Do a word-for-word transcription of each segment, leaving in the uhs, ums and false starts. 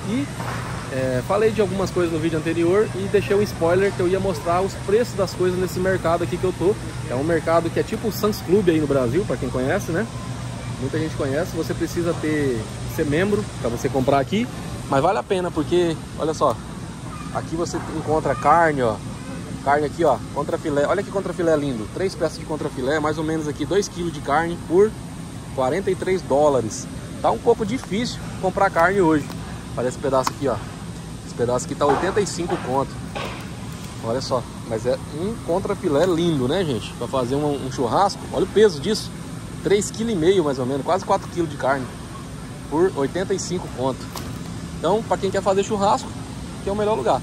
E é, falei de algumas coisas no vídeo anterior e deixei um spoiler que eu ia mostrar os preços das coisas nesse mercado aqui que eu tô. É um mercado que é tipo o Sam's Club aí no Brasil, para quem conhece, né? Muita gente conhece. Você precisa ter ser membro para você comprar aqui, mas vale a pena porque, olha só, aqui você encontra carne, ó. Carne aqui, ó, contrafilé. Olha que contrafilé lindo. Três peças de contrafilé, mais ou menos aqui dois quilos de carne por quarenta e três dólares. Tá um pouco difícil comprar carne hoje. Olha esse pedaço aqui, ó. Esse pedaço aqui tá oitenta e cinco conto. Olha só, mas é um contrafilé lindo, né, gente? Para fazer um, um churrasco. Olha o peso disso. três vírgula cinco quilos mais ou menos, quase quatro quilos de carne por oitenta e cinco conto. Então, para quem quer fazer churrasco, aqui é o melhor lugar.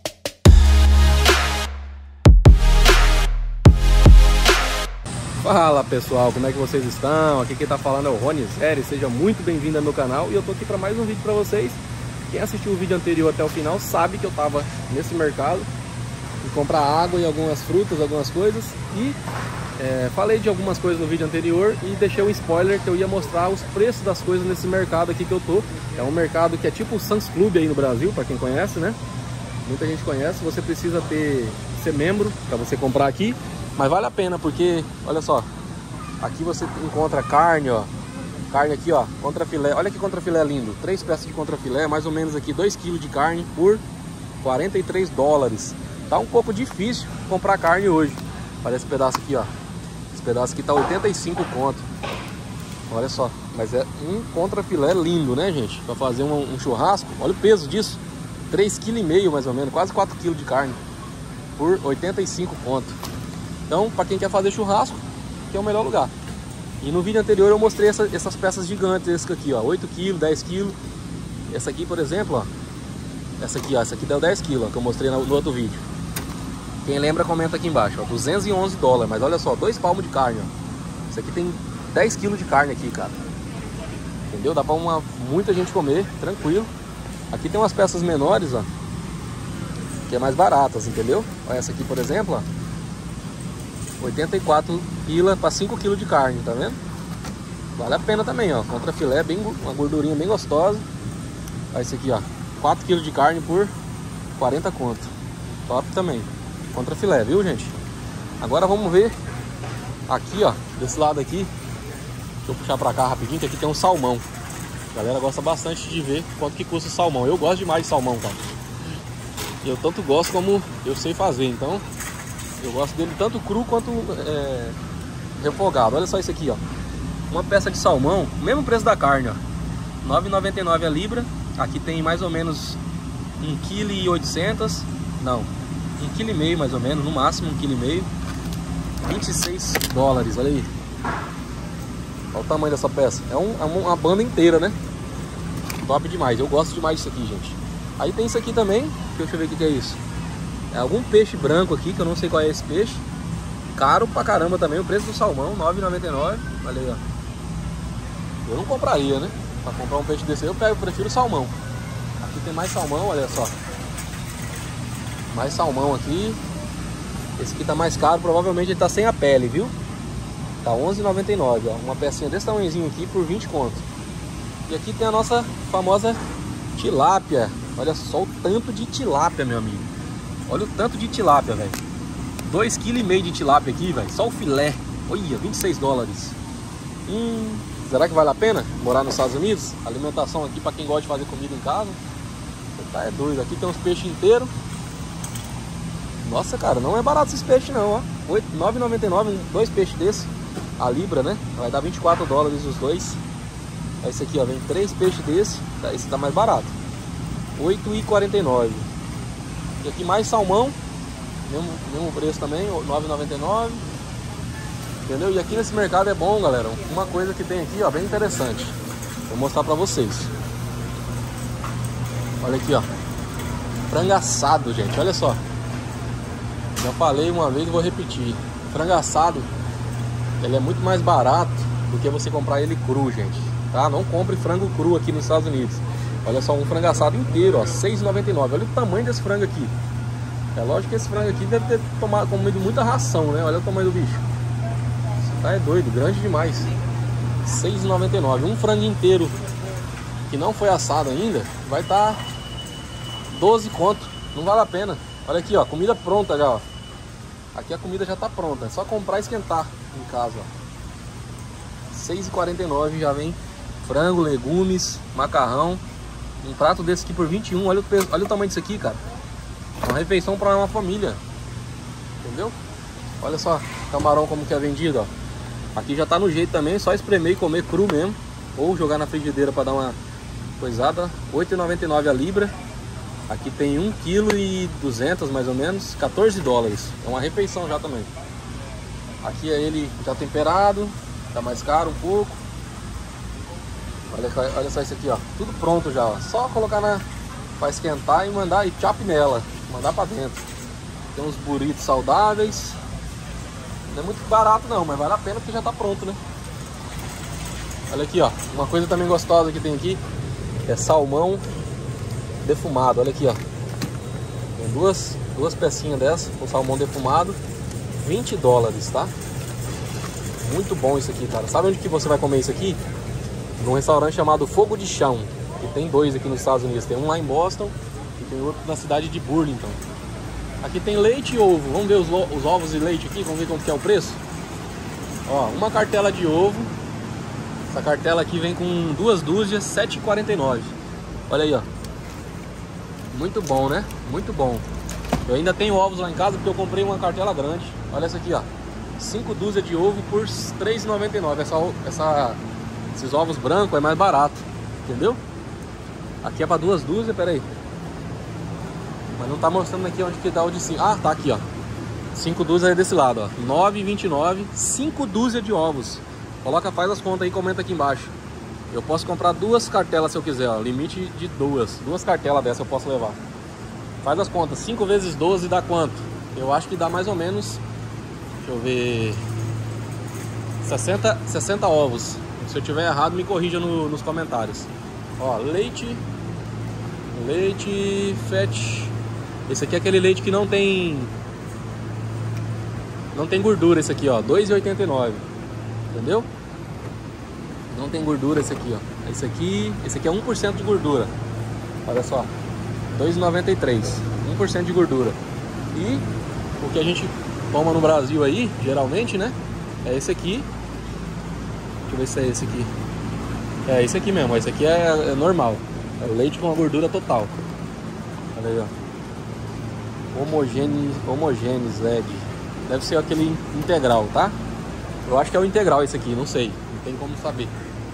Fala pessoal, como é que vocês estão? Aqui quem tá falando é o Rony Zeri, seja muito bem-vindo ao meu canal e eu tô aqui para mais um vídeo para vocês. Quem assistiu o vídeo anterior até o final sabe que eu tava nesse mercado e comprar água e algumas frutas, algumas coisas e é, falei de algumas coisas no vídeo anterior e deixei um spoiler que eu ia mostrar os preços das coisas nesse mercado aqui que eu tô. É um mercado que é tipo o Sam's Club aí no Brasil, para quem conhece, né? Muita gente conhece. Você precisa ter ser membro para você comprar aqui. Mas vale a pena porque, olha só, aqui você encontra carne, ó. Carne aqui, ó, contrafilé. Olha que contrafilé lindo. Três peças de contrafilé, mais ou menos aqui dois quilos de carne por quarenta e três dólares. Tá um pouco difícil comprar carne hoje. Olha esse pedaço aqui, ó. Esse pedaço aqui tá oitenta e cinco conto. Olha só, mas é um contrafilé lindo, né, gente? Para fazer um, um churrasco. Olha o peso disso. três vírgula cinco quilos mais ou menos, quase quatro quilos de carne por oitenta e cinco conto. Então, para quem quer fazer churrasco, aqui é o melhor lugar. E no vídeo anterior eu mostrei essa, essas peças gigantes, esse aqui, ó, oito quilos, dez quilos. Essa aqui, por exemplo, ó, essa aqui, ó, essa aqui deu dez quilos, ó, que eu mostrei no, no outro vídeo. Quem lembra, comenta aqui embaixo, ó, duzentos e onze dólares, mas olha só, dois palmos de carne, ó. Isso aqui tem dez quilos de carne aqui, cara. Entendeu? Dá para uma, muita gente comer, tranquilo. Aqui tem umas peças menores, ó, que é mais baratas, entendeu? Olha essa aqui, por exemplo, ó. oitenta e quatro pila para cinco quilos de carne, tá vendo? Vale a pena também, ó. Contrafilé, bem, uma gordurinha bem gostosa. Olha esse aqui, ó. quatro quilos de carne por quarenta conto. Top também. Contrafilé, viu, gente? Agora vamos ver aqui, ó. Desse lado aqui. Deixa eu puxar pra cá rapidinho, que aqui tem um salmão. A galera gosta bastante de ver quanto que custa o salmão. Eu gosto demais de salmão, cara. Eu tanto gosto como eu sei fazer, então... Eu gosto dele tanto cru quanto é, refogado. Olha só isso aqui, ó. Uma peça de salmão, mesmo preço da carne, ó. nove reais e noventa e nove centavos a libra. Aqui tem mais ou menos um vírgula oitocentos quilos. Não, um vírgula cinco quilos mais ou menos, no máximo um vírgula cinco quilos. vinte e seis dólares, olha aí. Olha o tamanho dessa peça. É, um, é uma banda inteira, né? Top demais. Eu gosto demais disso aqui, gente. Aí tem isso aqui também. Deixa eu ver o que é isso. É algum peixe branco aqui, que eu não sei qual é esse peixe. Caro pra caramba também, o preço do salmão, nove reais e noventa e nove centavos. Olha aí, ó. Eu não compraria, né? Pra comprar um peixe desse aí, eu pego, eu prefiro salmão. Aqui tem mais salmão, olha só. Mais salmão aqui. Esse aqui tá mais caro, provavelmente ele tá sem a pele, viu? Tá onze reais e noventa e nove centavos, ó. Uma pecinha desse tamanhozinho aqui por vinte conto. E aqui tem a nossa famosa tilápia. Olha só o tanto de tilápia, meu amigo. Olha o tanto de tilápia, velho. dois vírgula cinco quilos de tilápia aqui, velho. Só o filé. Olha, vinte e seis dólares. Hum, será que vale a pena morar nos Estados Unidos? Alimentação aqui para quem gosta de fazer comida em casa. Você tá é doido. Aqui tem uns peixes inteiros. Nossa, cara, não é barato esses peixes não, ó. nove reais e noventa e nove centavos, dois peixes desses. A libra, né? Vai dar vinte e quatro dólares os dois. Esse aqui, ó, vem três peixes desses. Esse tá mais barato. oito reais e quarenta e nove centavos. E aqui mais salmão, mesmo, mesmo preço também, nove reais e noventa e nove centavos. Entendeu? E aqui nesse mercado é bom, galera. Uma coisa que tem aqui, ó, bem interessante. Vou mostrar pra vocês. Olha aqui, ó. Frango assado, gente. Olha só. Já falei uma vez e vou repetir. Frango assado, ele é muito mais barato do que você comprar ele cru, gente. Tá? Não compre frango cru aqui nos Estados Unidos. Olha só, um frango assado inteiro, ó, seis reais e noventa e nove centavos. Olha o tamanho desse frango aqui. É lógico que esse frango aqui deve ter tomado, comido muita ração, né? Olha o tamanho do bicho. Isso tá é doido, grande demais. seis reais e noventa e nove centavos. Um frango inteiro que não foi assado ainda vai estar doze conto. Não vale a pena. Olha aqui, ó, comida pronta já, ó. Aqui a comida já tá pronta, é só comprar e esquentar em casa, ó. seis e quarenta e nove já vem frango, legumes, macarrão. Um prato desse aqui por vinte e um, olha o, peso, olha o tamanho disso aqui, cara. Uma refeição para uma família. Entendeu? Olha só, camarão como que é vendido, ó. Aqui já tá no jeito também, só espremer e comer cru mesmo. Ou jogar na frigideira para dar uma coisada. oito e noventa e nove a libra. Aqui tem um vírgula duzentos quilos mais ou menos, quatorze dólares. É uma refeição já também. Aqui é ele já temperado, tá mais caro um pouco. Olha, olha só isso aqui, ó. Tudo pronto já, ó. Só colocar na para esquentar e mandar e chop nela, mandar para dentro. Tem uns burritos saudáveis. Não é muito barato não, mas vale a pena porque já tá pronto, né? Olha aqui, ó. Uma coisa também gostosa que tem aqui é salmão defumado. Olha aqui, ó. Tem duas, duas pecinhas dessa com salmão defumado, vinte dólares, tá? Muito bom isso aqui, cara. Sabe onde que você vai comer isso aqui? Num restaurante chamado Fogo de Chão. Que tem dois aqui nos Estados Unidos. Tem um lá em Boston e tem outro na cidade de Burlington. Aqui tem leite e ovo. Vamos ver os, os ovos e leite aqui. Vamos ver quanto que é o preço. Ó, uma cartela de ovo. Essa cartela aqui vem com duas dúzias, sete e quarenta e nove. Olha aí, ó. Muito bom, né? Muito bom. Eu ainda tenho ovos lá em casa porque eu comprei uma cartela grande. Olha essa aqui, ó. cinco dúzias de ovo por três e noventa e nove. Essa, essa, esses ovos brancos é mais barato. Entendeu? Aqui é para duas dúzias, pera aí. Mas não tá mostrando aqui onde que dá o de cinco. Ah, tá aqui, ó. cinco dúzias é desse lado, ó. nove e vinte e nove. cinco dúzias de ovos. Coloca, faz as contas aí, comenta aqui embaixo. Eu posso comprar duas cartelas se eu quiser, ó. Limite de duas. Duas cartelas dessa eu posso levar. Faz as contas. cinco vezes doze dá quanto? Eu acho que dá mais ou menos... Deixa eu ver... sessenta, sessenta ovos. Se eu tiver errado, me corrija no, nos comentários. Ó, leite... Leite... Fat... Esse aqui é aquele leite que não tem... Não tem gordura esse aqui, ó. dois e oitenta e nove. Entendeu? Não tem gordura esse aqui, ó. Esse aqui, esse aqui é um por cento de gordura. Olha só. dois e noventa e três. um por cento de gordura. E o que a gente toma no Brasil aí, geralmente, né? É esse aqui. Deixa eu ver se é esse aqui. É esse aqui mesmo. Esse aqui é, é normal. É o leite com a gordura total. Olha aí, ó. Homogêneo, homogêneo, Zed. Deve ser aquele integral, tá? Eu acho que é o integral esse aqui, não sei. Não tem como saber.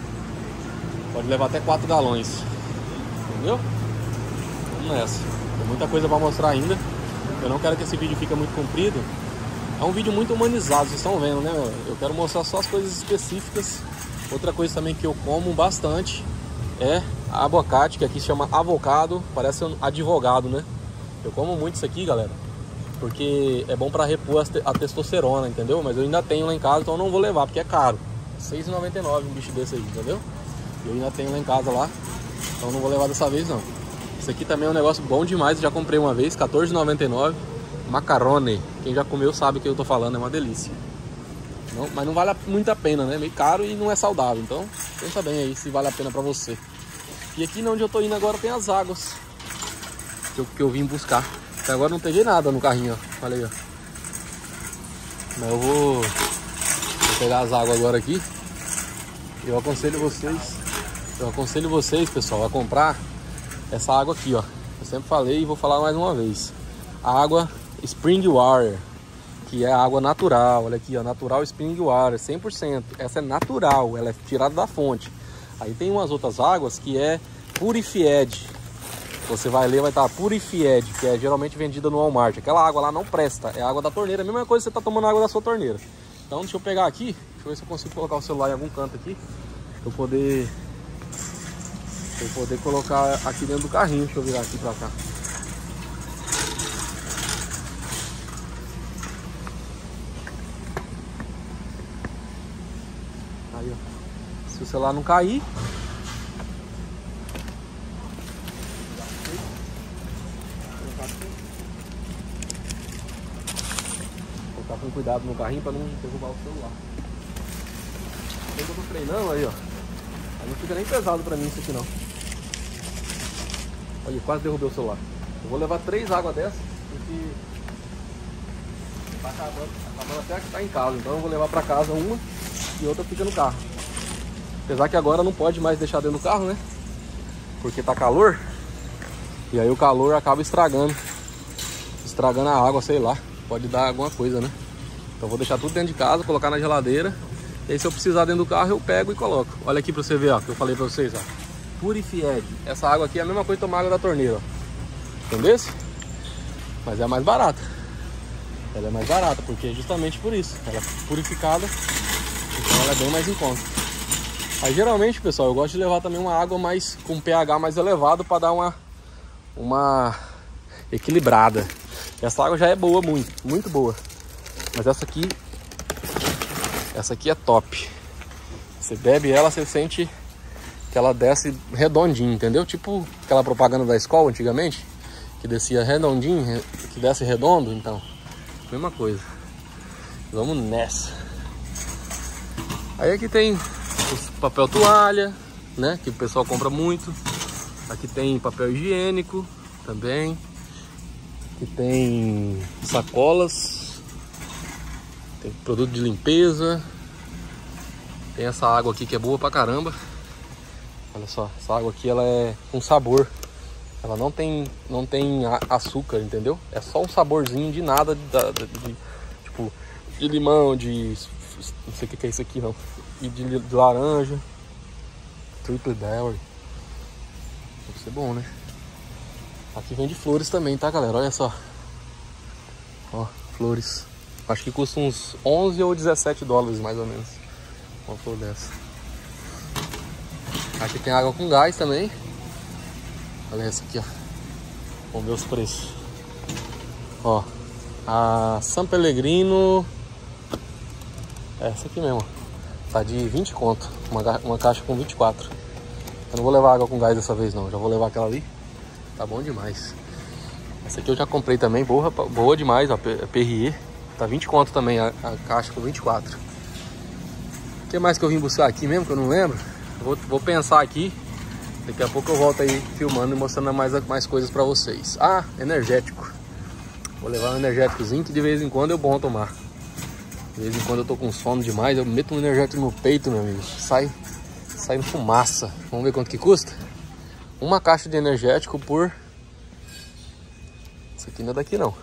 Pode levar até quatro galões. Entendeu? Vamos nessa. Tem muita coisa pra mostrar ainda. Eu não quero que esse vídeo fique muito comprido. É um vídeo muito humanizado, vocês estão vendo, né? Eu quero mostrar só as coisas específicas. Outra coisa também que eu como bastante é abacate, que aqui se chama avocado. Parece um advogado, né? Eu como muito isso aqui, galera, porque é bom para repor a testosterona, entendeu? Mas eu ainda tenho lá em casa, então eu não vou levar, porque é caro. seis e noventa e nove um bicho desse aí, entendeu? Eu ainda tenho lá em casa lá, então não vou levar dessa vez não. Isso aqui também é um negócio bom demais, já comprei uma vez, quatorze e noventa e nove. Macarone, quem já comeu sabe o que eu tô falando, é uma delícia. Não, mas não vale muito a pena, né? Meio caro e não é saudável, então pensa bem aí se vale a pena para você. E aqui onde eu tô indo agora tem as águas que eu, que eu vim buscar. Até agora não peguei nada no carrinho, ó. Olha aí, ó. Mas eu vou, vou pegar as águas agora aqui. Eu aconselho vocês, eu aconselho vocês, pessoal, a comprar essa água aqui, ó. Eu sempre falei e vou falar mais uma vez. A água Spring Water, que é água natural. Olha aqui, ó, natural Spring Water, cem por cento. Essa é natural, ela é tirada da fonte. Aí tem umas outras águas que é Purified. Você vai ler, vai estar Purified, que é geralmente vendida no Walmart. Aquela água lá não presta, é água da torneira. A mesma coisa que você está tomando água da sua torneira. Então deixa eu pegar aqui, deixa eu ver se eu consigo colocar o celular em algum canto aqui, pra eu poder, pra eu poder colocar aqui dentro do carrinho. Deixa eu virar aqui pra cá. Aí, ó. Se o celular não cair, colocar com cuidado no carrinho para não derrubar o celular. Quando eu tô treinando aí, ó, aí não fica nem pesado para mim isso aqui não. Olha, quase derrubei o celular. Eu vou levar três águas dessas, porque tá acabando, acabando até que tá em casa. Então eu vou levar pra casa uma e outra fica no carro. Apesar que agora não pode mais deixar dentro do carro, né? Porque tá calor. E aí o calor acaba estragando. Estragando a água, sei lá. Pode dar alguma coisa, né? Então eu vou deixar tudo dentro de casa, colocar na geladeira. E aí se eu precisar dentro do carro eu pego e coloco. Olha aqui pra você ver, ó, que eu falei pra vocês, ó. Purified. Essa água aqui é a mesma coisa que tomar água da torneira, ó. Entendeu? Mas é mais barata. Ela é mais barata, porque é justamente por isso. Ela é purificada, então ela é bem mais em conta. Aí geralmente, pessoal, eu gosto de levar também uma água mais com pH mais elevado para dar uma, uma equilibrada. Essa água já é boa, muito, muito boa. Mas essa aqui, essa aqui é top. Você bebe ela, você sente que ela desce redondinho, entendeu? Tipo aquela propaganda da escola antigamente, que descia redondinho, que desce redondo, então, mesma coisa. Vamos nessa. Aí aqui tem os papel toalha, né, que o pessoal compra muito. Aqui tem papel higiênico também. Aqui tem sacolas. Tem produto de limpeza. Tem essa água aqui que é boa pra caramba. Olha só, essa água aqui ela é com sabor. Ela não tem, não tem açúcar, entendeu? É só um saborzinho de nada, de, de, de, tipo, de limão, de... não sei o que é isso aqui não. E de, de laranja. Triple berry. Deve ser bom, né? Aqui vende flores também, tá, galera? Olha só. Ó, flores. Acho que custa uns onze ou dezessete dólares, mais ou menos. Uma flor dessa. Aqui tem água com gás também. Olha essa aqui, ó. Vamos ver os preços. Ó, a San Pellegrino, essa aqui mesmo, tá de vinte conto. Uma, uma caixa com vinte e quatro. Eu não vou levar água com gás dessa vez não. Já vou levar aquela ali. Tá bom demais. Essa aqui eu já comprei também. Boa, boa demais, ó. Perrier. Tá vinte conto também a, a caixa com vinte e quatro. O que mais que eu vim buscar aqui mesmo, que eu não lembro? Vou, vou pensar aqui. Daqui a pouco eu volto aí filmando e mostrando mais, mais coisas pra vocês. Ah, energético. Vou levar um energéticozinho que de vez em quando é bom tomar. De vez em quando eu tô com sono demais, eu meto um energético no peito, meu amigo. Sai, sai fumaça. Vamos ver quanto que custa? Uma caixa de energético por... Isso aqui não é daqui não.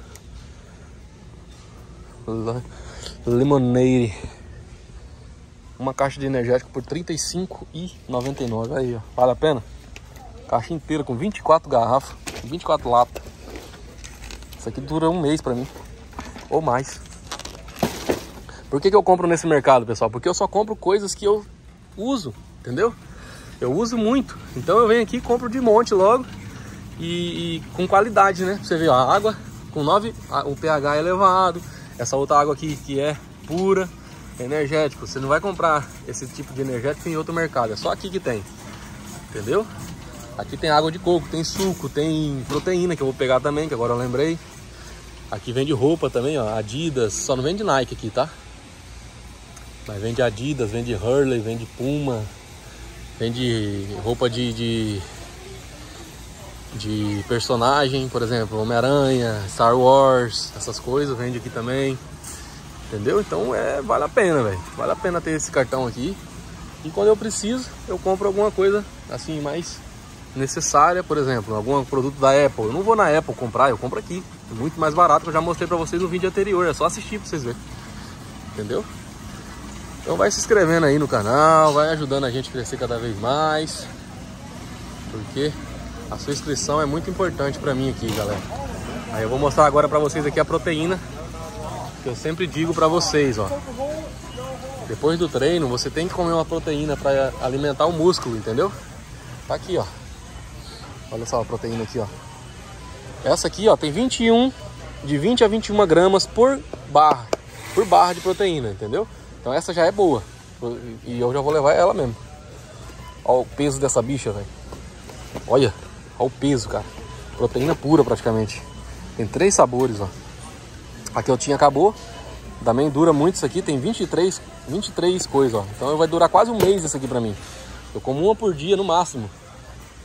Lemonade. Uma caixa de energético por trinta e cinco reais e noventa e nove centavos. Aí, ó. Vale a pena? Caixa inteira com vinte e quatro garrafas, vinte e quatro latas. Isso aqui dura um mês pra mim. Ou mais. Por que que eu compro nesse mercado, pessoal? Porque eu só compro coisas que eu uso, entendeu? Eu uso muito. Então eu venho aqui e compro de monte logo. E, e com qualidade, né? Você vê, ó, a água com nove, o pH é elevado. Essa outra água aqui que é pura. Energético, você não vai comprar esse tipo de energético em outro mercado, é só aqui que tem, entendeu? Aqui tem água de coco, tem suco, tem proteína que eu vou pegar também, que agora eu lembrei. Aqui vende roupa também, ó, Adidas, só não vende Nike aqui, tá? Mas vende Adidas, vende Hurley, vende Puma, vende roupa de, de, de personagem, por exemplo, Homem-Aranha, Star Wars, essas coisas, vende aqui também. Entendeu? Então é, vale a pena, velho. Vale a pena ter esse cartão aqui. E quando eu preciso, eu compro alguma coisa assim mais necessária. Por exemplo, algum produto da Apple. Eu não vou na Apple comprar, eu compro aqui. É muito mais barato, que eu já mostrei pra vocês no vídeo anterior. É só assistir pra vocês verem. Entendeu? Então vai se inscrevendo aí no canal, vai ajudando a gente a crescer cada vez mais. Porque a sua inscrição é muito importante pra mim aqui, galera. Aí eu vou mostrar agora pra vocês aqui a proteína. Que eu sempre digo pra vocês, ó. Depois do treino, você tem que comer uma proteína pra alimentar o músculo, entendeu? Tá aqui, ó. Olha só a proteína aqui, ó. Essa aqui, ó, tem vinte e um, de vinte a vinte e uma gramas por barra. Por barra de proteína, entendeu? Então essa já é boa. E eu já vou levar ela mesmo. Olha o peso dessa bicha, velho. Olha, olha o peso, cara. Proteína pura praticamente. Tem três sabores, ó. A que eu tinha acabou. Também dura muito isso aqui. Tem vinte e três, vinte e três coisas, ó. Então vai durar quase um mês isso aqui pra mim. Eu como uma por dia no máximo.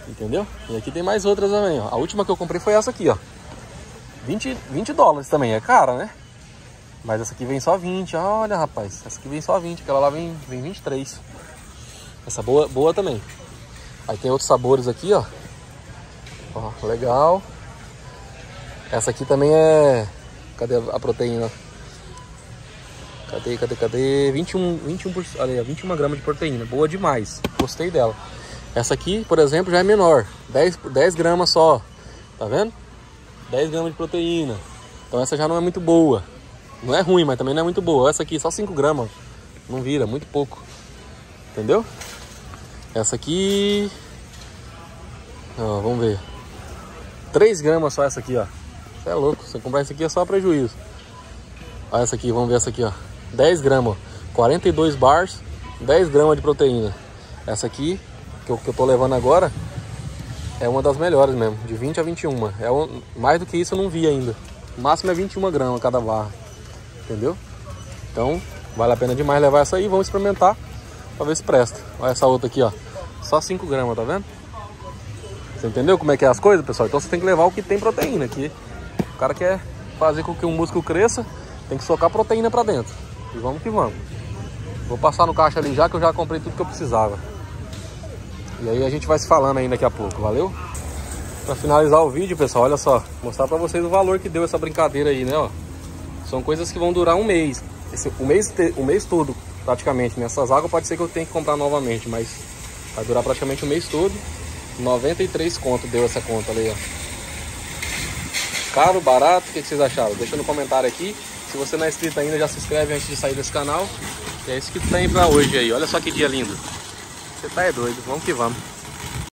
Entendeu? E aqui tem mais outras também, ó. A última que eu comprei foi essa aqui, ó. vinte, vinte dólares também, é cara, né? Mas essa aqui vem só vinte, olha, rapaz. Essa aqui vem só vinte, aquela lá vem, vem vinte e três. Essa boa, boa também. Aí tem outros sabores aqui, ó. Ó, legal. Essa aqui também é... Cadê a proteína? Cadê, cadê, cadê? vinte e um, vinte e um, olha aí, vinte e uma gramas de proteína. Boa demais. Gostei dela. Essa aqui, por exemplo, já é menor. dez, dez gramas só. Tá vendo? dez gramas de proteína. Então essa já não é muito boa. Não é ruim, mas também não é muito boa. Essa aqui só cinco gramas. Não vira, muito pouco. Entendeu? Essa aqui... Ó, vamos ver. três gramas só essa aqui, ó. Você é louco. Se você comprar isso aqui é só prejuízo. Olha essa aqui, vamos ver essa aqui, ó. dez gramas, ó. quarenta e dois bars, dez gramas de proteína. Essa aqui, que eu, que eu tô levando agora, é uma das melhores mesmo. De vinte a vinte e um. É um, mais do que isso eu não vi ainda. O máximo é vinte e uma gramas cada barra. Entendeu? Então, vale a pena demais levar essa aí. Vamos experimentar pra ver se presta. Olha essa outra aqui, ó. Só cinco gramas, tá vendo? Você entendeu como é que é as coisas, pessoal? Então você tem que levar o que tem proteína aqui. O cara quer fazer com que o músculo cresça, tem que socar proteína pra dentro. E vamos que vamos. Vou passar no caixa ali já, que eu já comprei tudo que eu precisava. E aí a gente vai se falando aí daqui a pouco, valeu? Pra finalizar o vídeo, pessoal, olha só. Mostrar pra vocês o valor que deu essa brincadeira aí, né, ó. São coisas que vão durar um mês. Esse, o, mês o mês todo, praticamente. Nessas águas pode ser que eu tenha que comprar novamente, mas vai durar praticamente o mês todo. noventa e três conto deu essa conta ali, ó. Caro, barato, o que, que vocês acharam? Deixa no comentário aqui. Se você não é inscrito ainda, já se inscreve antes de sair desse canal. E é isso que tem pra hoje aí. Olha só que dia lindo. Você tá é doido, vamos que vamos.